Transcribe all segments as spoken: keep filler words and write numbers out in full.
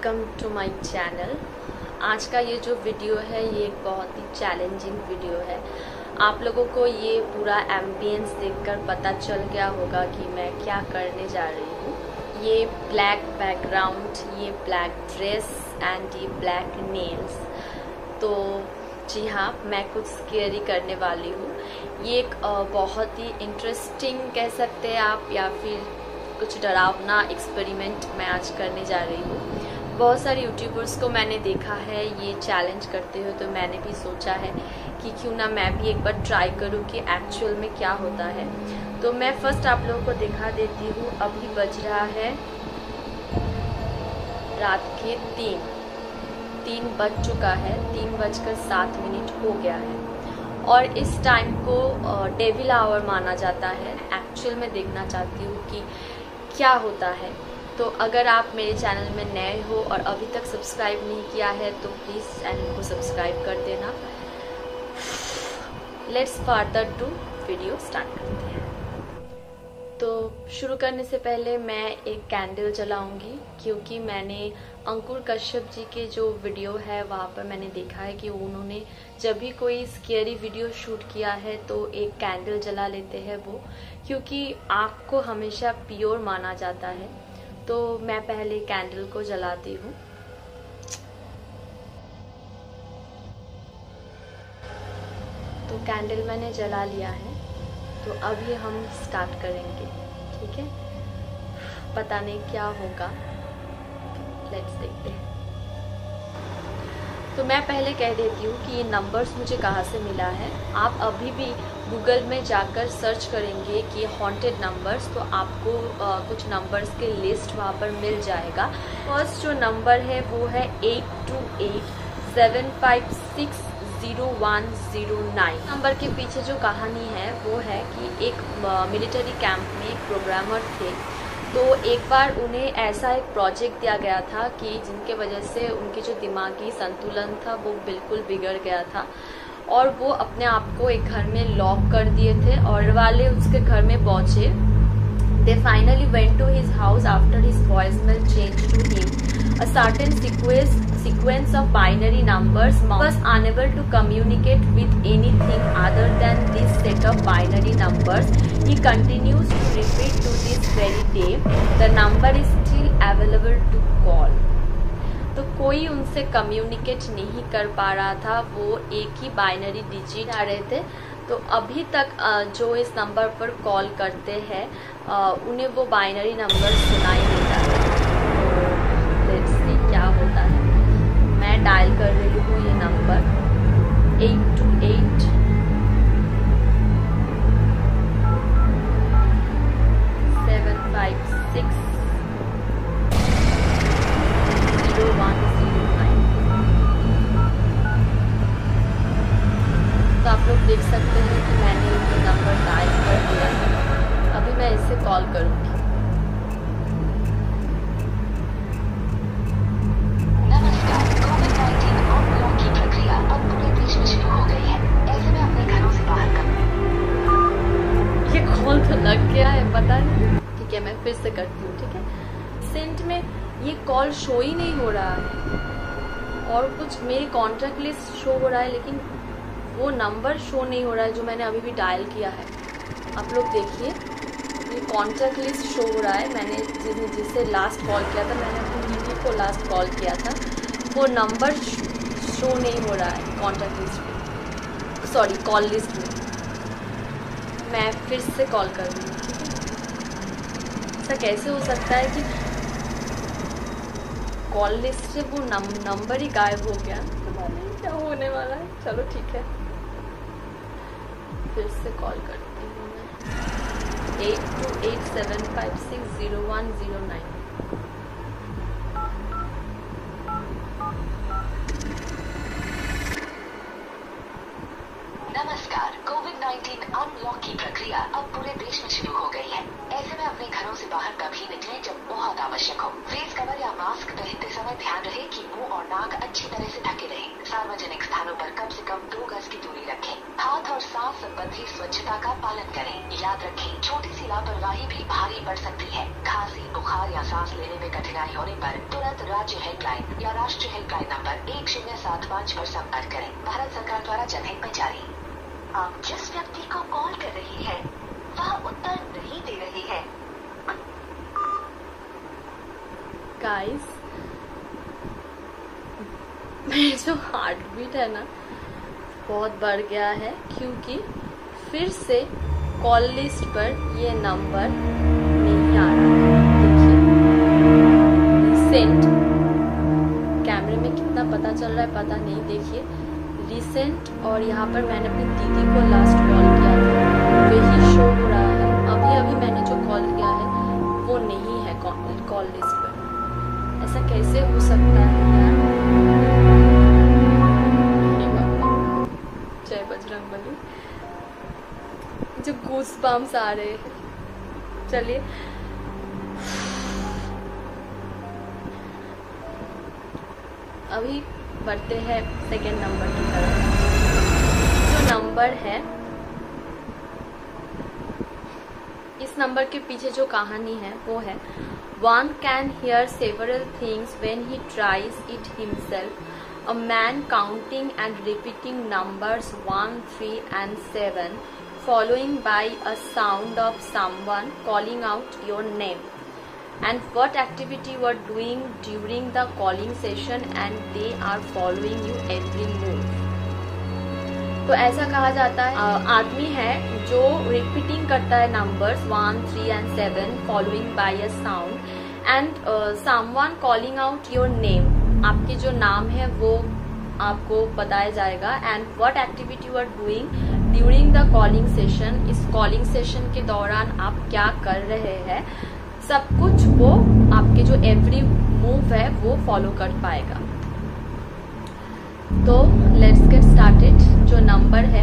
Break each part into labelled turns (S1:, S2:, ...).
S1: Welcome to my channel. आज का ये जो वीडियो है ये एक बहुत ही चैलेंजिंग वीडियो है। आप लोगों को ये पूरा एम्बियंस देखकर पता चल गया होगा कि मैं क्या करने जा रही हूँ। ये ब्लैक बैकग्राउंड, ये ब्लैक ड्रेस एंड ये ब्लैक नेल्स। तो जी हाँ, मैं कुछ स्केरी करने वाली हूँ। ये एक बहुत ही इंटरेस्टिंग कह सकते हैं आप, या फिर कुछ डरावना एक्सपेरिमेंट मैं आज करने जा रही हूँ। बहुत सारे यूट्यूबर्स को मैंने देखा है ये चैलेंज करते हुए, तो मैंने भी सोचा है कि क्यों ना मैं भी एक बार ट्राई करूँ कि एक्चुअल में क्या होता है। तो मैं फर्स्ट आप लोगों को दिखा देती हूँ। अभी बज रहा है रात के तीन तीन बज चुका है, तीन बजकर सात मिनट हो गया है और इस टाइम को डेविल आवर माना जाता है। एक्चुअल में देखना चाहती हूँ कि क्या होता है। तो अगर आप मेरे चैनल में नए हो और अभी तक सब्सक्राइब नहीं किया है तो प्लीज़ चैनल को सब्सक्राइब कर देना। Let's further to video start करते हैं। तो शुरू करने से पहले मैं एक कैंडल जलाऊंगी, क्योंकि मैंने अंकुर कश्यप जी के जो वीडियो है वहाँ पर मैंने देखा है कि उन्होंने जब भी कोई स्केरी वीडियो शूट किया है तो एक कैंडल जला लेते हैं वो, क्योंकि आँख को हमेशा प्योर माना जाता है। तो मैं पहले कैंडल को जलाती हूँ। तो कैंडल मैंने जला लिया है, तो अभी हम स्टार्ट करेंगे, ठीक है। पता नहीं क्या होगा, लेट्स देखते हैं। तो मैं पहले कह देती हूँ कि ये नंबर्स मुझे कहाँ से मिला है। आप अभी भी गूगल में जाकर सर्च करेंगे कि हॉन्टेड नंबर्स, तो आपको आ, कुछ नंबर्स के लिस्ट वहाँ पर मिल जाएगा। फर्स्ट जो नंबर है वो है eight two eight seven five six zero one zero nine. Number के पीछे जो कहानी है वो है कि एक मिलिट्री कैंप में एक प्रोग्रामर थे। तो एक बार उन्हें ऐसा एक प्रोजेक्ट दिया गया था कि जिनके वजह से उनकी जो दिमागी संतुलन था वो बिल्कुल बिगड़ गया था, और वो अपने आप को एक घर में लॉक कर दिए थे। और वाले उसके घर में पहुंचे। They finally went to his house after his voicemail change to him a certain sequence sequence of binary numbers was unable to communicate with anything other than this set of binary numbers. He continues to repeat to this very day. The number is still available to call. तो कोई उनसे communicate नहीं कर पा रहा था, वो एक ही बाइनरी डिजिट आ रहे थे। तो अभी तक जो इस नंबर पर कॉल करते हैं उन्हें वो बाइनरी नंबर सुनाई देता है। लेट्स सी क्या होता है। मैं डायल कर रही हूँ ये number eight two eight seven five six zero one zero nine. तो आप लोग देख सकते हैं कि मैंने ये नंबर डायल कर दिया है। अभी मैं इसे कॉल करूँगी। लग गया है, पता नहीं। ठीक है, मैं फिर से करती हूँ, ठीक है। सेंट में ये कॉल शो ही नहीं हो रहा है और कुछ मेरी कॉन्टैक्ट लिस्ट शो हो रहा है, लेकिन वो नंबर शो नहीं हो रहा है जो मैंने अभी भी डायल किया है। आप लोग देखिए, ये कॉन्टैक्ट लिस्ट शो हो रहा है। मैंने जिसे जिससे लास्ट कॉल किया था, मैंने अपनी दीदी को लास्ट कॉल किया था, वो नंबर शो नहीं हो रहा है कॉन्टैक्ट लिस्ट में, सॉरी कॉल लिस्ट में। मैं फिर से कॉल कर रही हूँ, ठीक है। ऐसा कैसे हो सकता है कि कॉल लिस्ट से वो नम, नंबर ही गायब हो गया। पता नहीं क्या होने वाला है। चलो ठीक है, फिर से कॉल करती हूँ मैं eight two eight seven five six zero one zero nine.
S2: नमस्कार। कोविड नाइन्टीन अनलॉक की प्रक्रिया अब पूरे देश में शुरू हो गई है। ऐसे में अपने घरों से बाहर तभी निकलें जब बहुत आवश्यक हो। फेस कवर या मास्क पहनते समय ध्यान रहे कि मुंह और नाक अच्छी तरह से ढके रहें। सार्वजनिक स्थानों पर कम से कम दो गज की दूरी रखें। हाथ और सांस संबंधी स्वच्छता का पालन करें। याद रखें, छोटी सी लापरवाही भी भारी पड़ सकती है। खांसी, बुखार या सांस लेने में कठिनाई होने पर तुरंत राज्य हेल्पलाइन या राष्ट्रीय हेल्पलाइन नंबर एक शून्य सात पाँच पर संपर्क करें। भारत सरकार द्वारा जनहित में जारी। आप जिस व्यक्ति को कॉल कर रही है वह उत्तर नहीं दे रही है।
S1: गाइस, मेरा जो हार्ट बीट है ना बहुत बढ़ गया है, क्योंकि फिर से कॉल लिस्ट पर ये नंबर नहीं आ रहा है। देखिए रिसेंट, कैमरे में कितना पता चल रहा है पता नहीं। देखिए रिसेंट, और यहाँ पर मैंने अपनी दीदी को लास्ट कॉल किया था, वही शो हो रहा है। अभी अभी मैंने जो कॉल किया है वो नहीं है कॉल लिस्ट पर। ऐसा कैसे हो सकता है यार? जय बजरंगबली, जो गूस बम्स आ रहे हैं। चलिए अभी बढ़ते हैं सेकेंड नंबर की तरफ। जो नंबर है, इस नंबर के पीछे जो कहानी है वो है One can hear several things when he tries it himself. A man counting and repeating numbers one, three and seven, following by a sound of someone calling out your name. And what activity you are doing during the calling session and they are following you every move. तो ऐसा कहा जाता है, आदमी है जो repeating करता है numbers one, three and seven following by a sound and someone calling out your name. आपके जो नाम है वो आपको बताया जाएगा। And what activity you are doing during the calling session, इस कॉलिंग सेशन के दौरान आप क्या कर रहे हैं, सब कुछ वो आपके जो एवरी मूव है वो फॉलो कर पाएगा। तो लेट्स गेट स्टार्टेड। जो नंबर है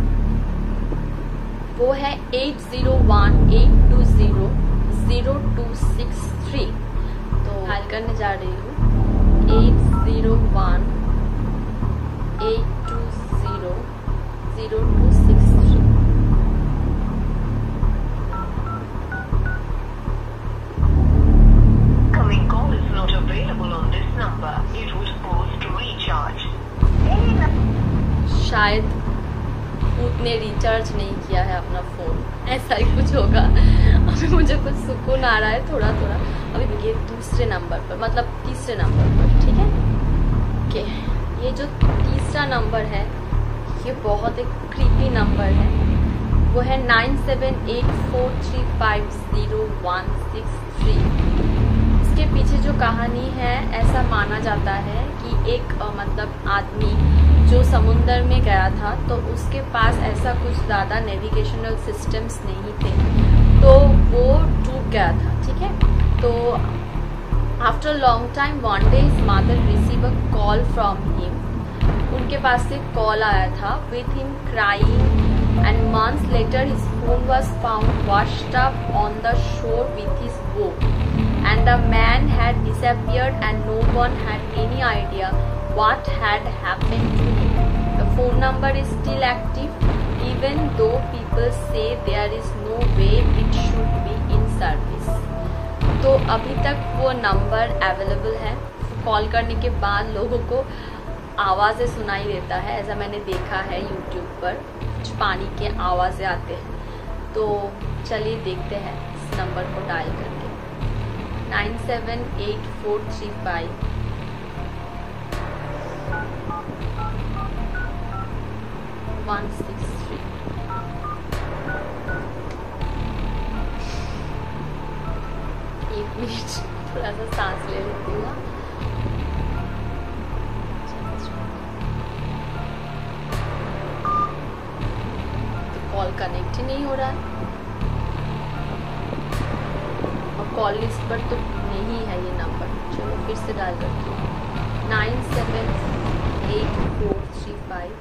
S1: वो है eight zero one eight two zero zero two six three. तो हाल करने जा रही हूँ eight zero one eight two zero zero two six three.
S2: Coming call is not available on this number. It was supposed to recharge.
S1: शायद उसने recharge नहीं किया है अपना फोन, ऐसा ही कुछ होगा। अभी मुझे कुछ सुकून आ रहा है थोड़ा थोड़ा। अभी ये दूसरे नंबर पर, मतलब तीसरे नंबर पर, ठीक है। ओके, ये जो तीसरा नंबर है ये बहुत एक क्रीपी नंबर है। वो है nine seven eight four three five zero one six three. इसके पीछे जो कहानी है, ऐसा माना जाता है कि एक आ, मतलब आदमी जो समुंदर में गया था तो उसके पास ऐसा कुछ ज़्यादा नेविगेशनल सिस्टम्स नहीं थे, तो वो डूब गया था, ठीक है। तो after long time one day his mother receive a call from him. उनके पास से कॉल आया था with him crying and months later his phone was found washed up on the shore with his boat and the man had disappeared and no one had any idea what had happened to him. The phone number is still active even though people say there is no way it should be in service. तो अभी तक वो number available है। Call करने के बाद लोगों को आवाज़ें सुनाई देता है, ऐसा मैंने देखा है यूट्यूब पर, कुछ पानी के आवाज़ें आते हैं। तो चलिए देखते हैं इस नंबर को डायल करके nine seven eight four three five one six three. एक मिनट थोड़ा सा सांस ले लेती हूँ। तो कॉल कनेक्ट ही नहीं हो रहा है और कॉल लिस्ट पर तो नहीं है ये नंबर। चलो फिर से डायल करती हूँ nine seven eight four three five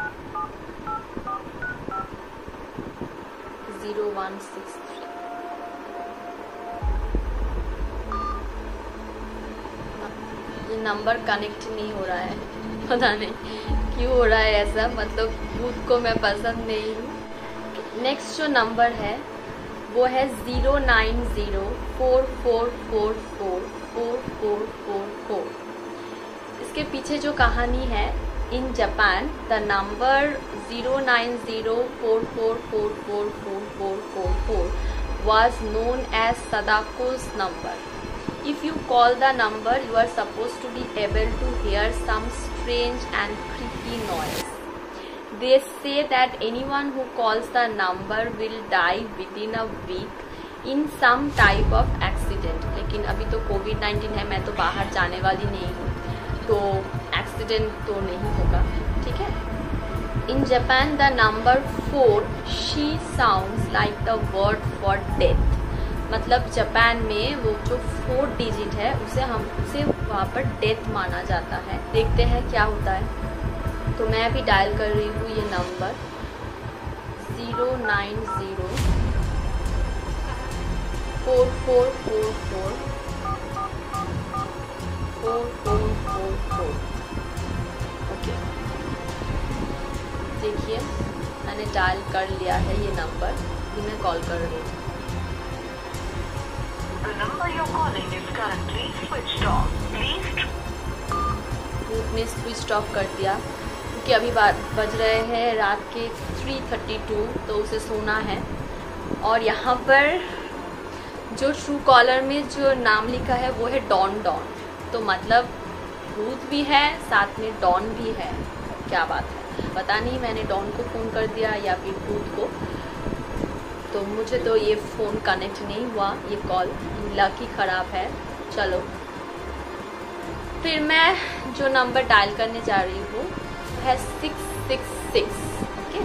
S1: zero one six three. ये नंबर कनेक्ट नहीं हो रहा है, पता नहीं क्यों हो रहा है ऐसा, मतलब भूत को मैं पसंद नहीं हूँ। नेक्स्ट जो नंबर है वो है zero nine zero four four four four four four four four. इसके पीछे जो कहानी है, in Japan the number zero nine zero four four four four four four four four was known as Sadako's number. If you call the number, you are supposed to be able to hear some strange and creepy noise. They say that anyone who calls the number will die within a week in some type of accident. लेकिन अभी तो Covid nineteen है, मैं तो बाहर जाने वाली नहीं हूँ, तो एक्सीडेंट तो नहीं होगा, ठीक है। In Japan, the number four she sounds like the word for death. मतलब जापान में वो जो फोर डिजिट है उसे हम उसे वहाँ पर डेथ माना जाता है। देखते हैं क्या होता है। तो मैं अभी डायल कर रही हूँ ये number zero nine zero four four four four four four four four. Okay, देखिए मैंने डायल कर लिया है ये नंबर, ये मैं कॉल कर रही हूँ।
S2: The number you're calling is currently switched off. Please.
S1: भूत ने स्विच ऑफ कर दिया क्योंकि अभी बज रहे हैं रात के थ्री थर्टी टू, तो उसे सोना है। और यहाँ पर जो ट्रू कॉलर में जो नाम लिखा है वो है डॉन डॉन, तो मतलब भूत भी है साथ में डॉन भी है। क्या बात है, पता नहीं मैंने डॉन को फ़ोन कर दिया या फिर भूत को, तो मुझे तो ये फ़ोन कनेक्ट नहीं हुआ, ये कॉल लक ही ख़राब है। चलो फिर मैं जो नंबर डायल करने जा रही हूँ है सिक्स सिक्स सिक्स। ओके,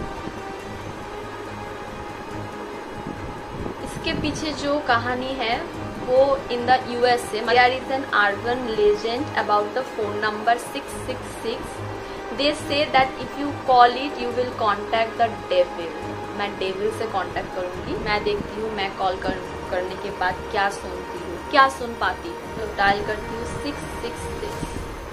S1: इसके पीछे जो कहानी है वो in the USA there is an urban legend about the phone number six six six. They say that if you call it you will contact the devil. मैं devil से contact करूंगी। मैं देखती हूँ मैं कॉल कर, करने के बाद क्या सुनती हूँ, क्या सुन पाती हूँ। तो डायल करती हूँ सिक्स सिक्स सिक्स।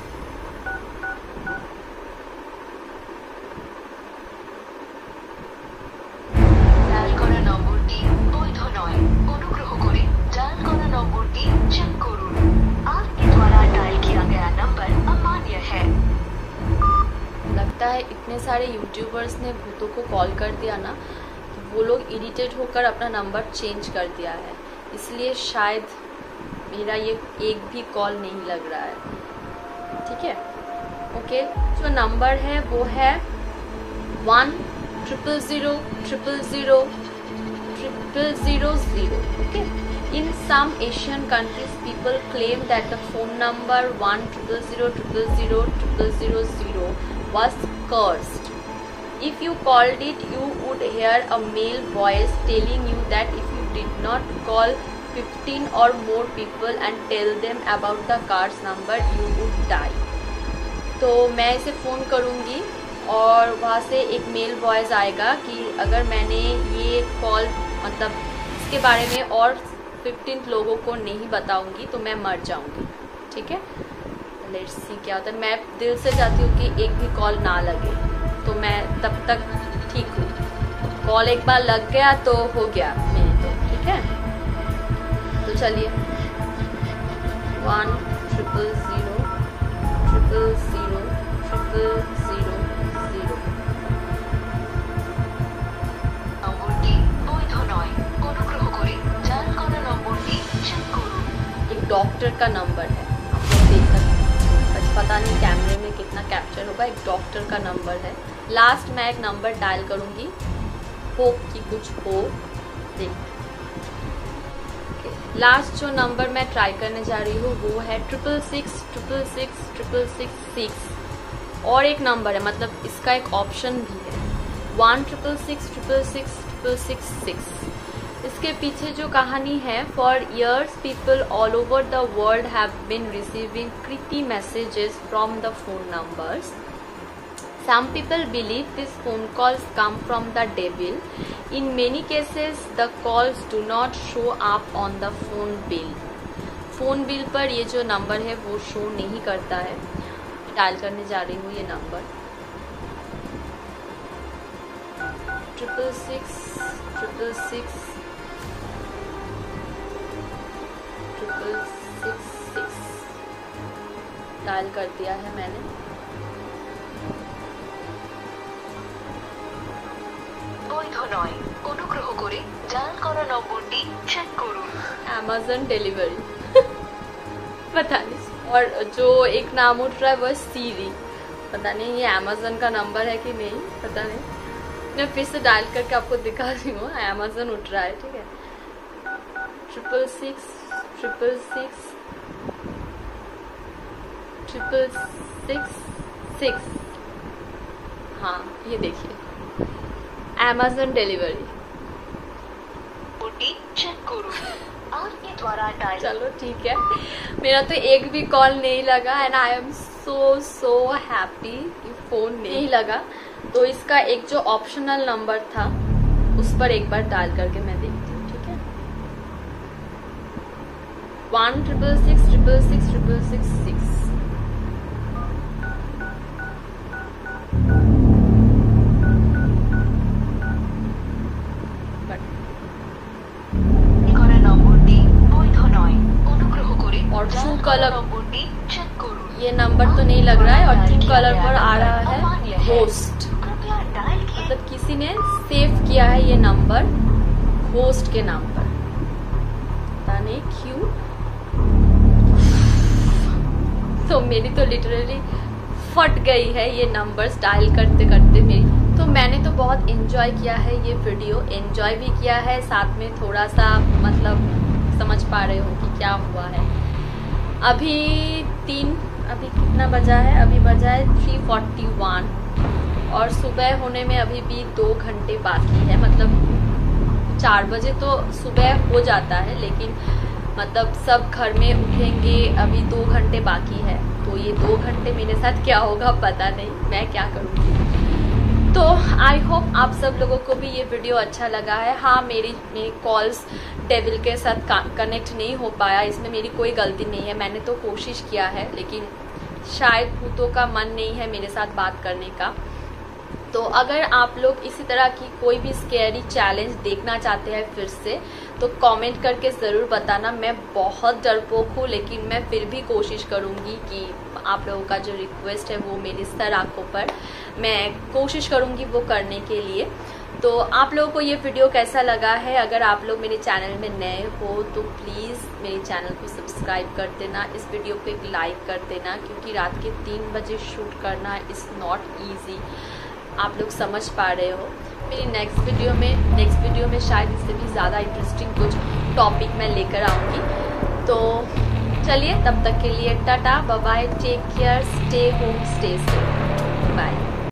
S2: ডায়াল করা নম্বরটি বৈধ নয়, অনুগ্রহ করে ডায়াল করা নম্বরটি চেক করুন। आपके द्वारा डायल किया गया नंबर अमान्य है।
S1: लगता है इतने सारे यूट्यूबर्स ने भूतों को कॉल कर दिया ना, तो वो लोग इरिटेट होकर अपना नंबर चेंज कर दिया है, इसलिए शायद मेरा ये एक भी कॉल नहीं लग रहा है। ठीक है, ओके। जो नंबर है वो है one triple zero triple zero triple zero zero. Okay, in some Asian countries people claim that the phone number one triple zero triple zero triple zero zero was cursed. If you called it, you would hear a male voice telling you that if you did not call fifteen or more people and tell them about the car's number, you would die. तो मैं इसे phone करूँगी और वहाँ से एक male voice आएगा कि अगर मैंने ये कॉल मतलब इसके बारे में और फिफ्टीन लोगों को नहीं बताऊंगी तो मैं मर जाऊंगी। ठीक है, लेट्स सी क्या होता है। मैं दिल से चाहती हूँ कि एक भी कॉल ना लगे, तो मैं तब तक ठीक हूँ। कॉल एक बार लग गया तो हो गया मेरे तो। ठीक है, तो चलिए one triple zero triple zero triple zero zero. एक डॉक्टर का नंबर है, आप लोग देख सकते हैं, पता नहीं कैमरे में कितना कैप्चर होगा। एक डॉक्टर का नंबर है। लास्ट मैं एक नंबर डायल करूँगी, होप कि कुछ हो। देख लास्ट जो नंबर मैं ट्राई करने जा रही हूँ वो है triple six triple six triple six six. और एक नंबर है, मतलब इसका एक ऑप्शन भी है one triple six triple six triple six six. इसके पीछे जो कहानी है, for years people all over the world have been receiving creepy messages from the phone numbers. Some people believe these phone calls come from the devil. In many cases, the calls do not show up on the phone bill. Phone bill पर ये जो number है वो show नहीं करता है। Dial करने जा रही हूँ ये number triple six triple six triple six six dial कर दिया है मैंने।
S2: অনুগ্রহ করে ডায়াল করা নম্বরটি চেক করুন।
S1: Amazon डिलीवरी पता नहीं। और जो एक नाम उठ रहा है वो सीरी, पता नहीं ये Amazon का नंबर है कि नहीं, पता नहीं। मैं फिर से डायल करके आपको दिखा रही हूँ। Amazon उठ रहा है, ठीक है। Triple six triple six triple six six हाँ ये देखिए Amazon डिलीवरी।
S2: आपके द्वारा डायल।
S1: चलो ठीक है, मेरा तो एक भी कॉल नहीं लगा and I am so so happy कि फोन नहीं लगा। तो इसका एक जो ऑप्शनल नंबर था उस पर एक बार डायल करके मैं देखती हूँ, ठीक है। One triple six triple six triple six six और ट्रू कलर ये नंबर तो नहीं लग रहा है और ट्रू कलर पर आ रहा है होस्ट, मतलब किसी ने सेव किया है ये नंबर होस्ट के नाम पर, पता नहीं क्यों। तो मेरी तो लिटरली फट गई है ये नंबर्स डायल करते करते मेरी। तो मैंने तो बहुत एंजॉय किया है ये वीडियो, एंजॉय भी किया है, साथ में थोड़ा सा मतलब समझ पा रहे हो कि क्या हुआ है। अभी तीन अभी कितना बजा है, अभी बजा है थ्री फोर्टी वन और सुबह होने में अभी भी दो घंटे बाकी है। मतलब चार बजे तो सुबह हो जाता है, लेकिन मतलब सब घर में उठेंगे, अभी दो घंटे बाकी है। तो ये दो घंटे मेरे साथ क्या होगा पता नहीं, मैं क्या करूँगी। तो आई होप आप सब लोगों को भी ये वीडियो अच्छा लगा है। हाँ मेरी मेरी कॉल्स डेविल के साथ कनेक्ट नहीं हो पाया, इसमें मेरी कोई गलती नहीं है, मैंने तो कोशिश किया है, लेकिन शायद भूतों का मन नहीं है मेरे साथ बात करने का। तो अगर आप लोग इसी तरह की कोई भी स्कैरी चैलेंज देखना चाहते हैं फिर से, तो कमेंट करके ज़रूर बताना। मैं बहुत डरपोक हूँ, लेकिन मैं फिर भी कोशिश करूँगी कि आप लोगों का जो रिक्वेस्ट है वो मेरी सर आँखों पर, मैं कोशिश करूँगी वो करने के लिए। तो आप लोगों को ये वीडियो कैसा लगा है? अगर आप लोग मेरे चैनल में नए हो तो प्लीज़ मेरे चैनल को सब्सक्राइब कर देना, इस वीडियो को एक लाइक कर देना, क्योंकि रात के तीन बजे शूट करना इज़ नॉट ईजी, आप लोग समझ पा रहे हो। मेरी नेक्स्ट वीडियो में नेक्स्ट वीडियो में शायद इससे भी ज़्यादा इंटरेस्टिंग कुछ टॉपिक मैं लेकर आऊँगी। तो चलिए तब तक के लिए tata bye bye, take care, stay home, stay safe, bye.